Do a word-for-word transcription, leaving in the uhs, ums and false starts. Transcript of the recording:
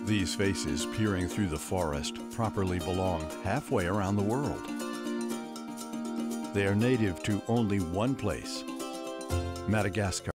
These faces peering through the forest properly belong halfway around the world. They are native to only one place, Madagascar.